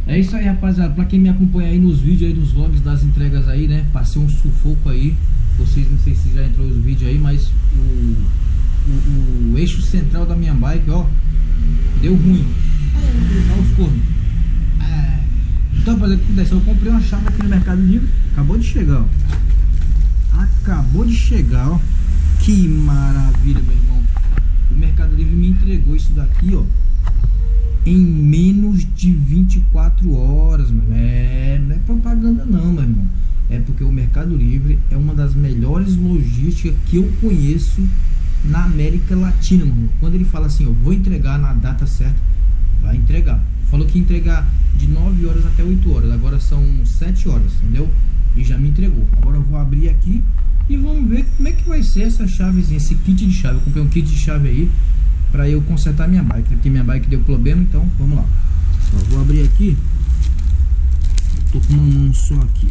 É isso aí, rapaziada. Pra quem me acompanha aí nos vídeos aí, dos vlogs das entregas aí, né? Passei um sufoco aí. Vocês, não sei se já entrou os vídeos aí, mas o eixo central da minha bike, ó, deu ruim. Olha os cornos. Então, rapaziada, o que acontece? Eu comprei uma chave aqui no Mercado Livre. Acabou de chegar, ó. Acabou de chegar, ó. Que maravilha, meu irmão. O Mercado Livre me entregou isso daqui, ó, em menos de 24 horas, meu. Não é propaganda não, meu irmão. É porque o Mercado Livre é uma das melhores logísticas que eu conheço na América Latina, meu irmão. Quando ele fala assim, eu vou entregar na data certa, vai entregar. Falou que ia entregar de 9 horas até 8 horas, agora são 7 horas, entendeu? E já me entregou. Agora eu vou abrir aqui e vamos ver como é que vai ser essa chavezinha, esse kit de chave. Eu comprei um kit de chave aí pra eu consertar minha bike, porque minha bike deu problema, então vamos lá. Ó, vou abrir aqui. Tô com uma mão só aqui.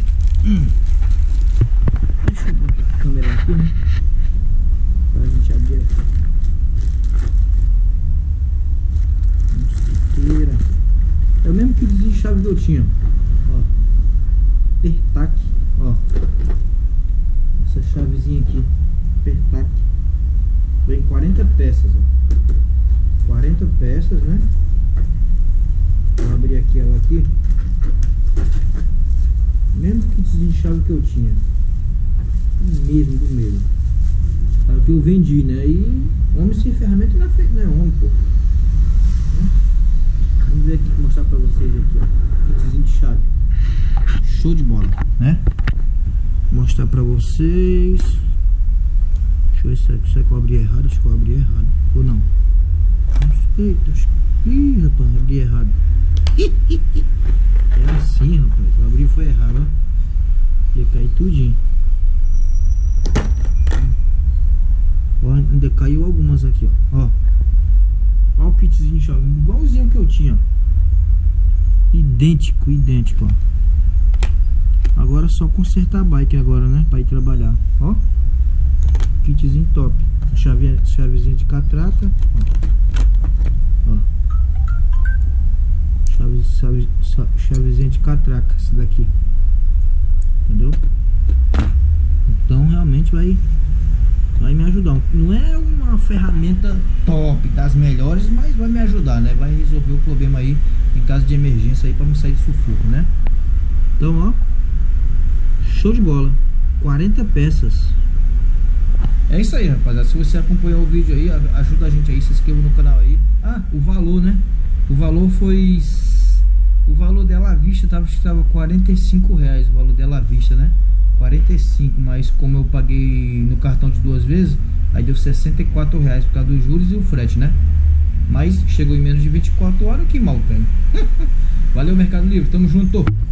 Deixa eu botar a câmera aqui, né? Pra gente abrir aqui. Mosquiteira. É o mesmo kit de chave que eu tinha. Ó. Pertac, ó. Essa chavezinha aqui. Pertac. Vem 40 peças, ó. 40 peças, né? Vou abrir aqui ela aqui. Mesmo kit de chave que eu tinha. Mesmo do mesmo. É o que eu vendi, né? E homem sem ferramenta não é feito, não é homem, pô. Vamos ver aqui, mostrar pra vocês aqui, ó. Kitzinho de chave. Show de bola, né? Vou mostrar pra vocês. Deixa eu ver se eu abri errado. Acho que eu abri errado. Ou não? Eita, ih, rapaz, abri errado. É assim, rapaz. Eu abri foi errado, ó. Ia cair tudinho. Ó, ainda caiu algumas aqui, ó. Ó o kitzinho de chave, igualzinho que eu tinha. Idêntico, idêntico, ó. Agora é só consertar a bike agora, né? Pra ir trabalhar, ó. Kitzinho top. Chavezinha de catraca, ó. Chavezinha de catraca, esse daqui. Entendeu? Então realmente vai me ajudar. Não é uma ferramenta top, das melhores, mas vai me ajudar, né? Vai resolver o problema aí em caso de emergência aí, pra não sair de sufoco, né? Então, ó, show de bola. 40 peças. É isso aí, rapaziada. Se você acompanhou o vídeo aí, ajuda a gente aí, se inscreva no canal aí. Ah, o valor, né? O valor foi... O valor dela à vista estava 45 reais. O valor dela à vista, né? 45, mas como eu paguei no cartão de 2 vezes, aí deu 64 reais por causa dos juros e o frete, né? Mas chegou em menos de 24 horas, que mal tem. Valeu, Mercado Livre, tamo junto.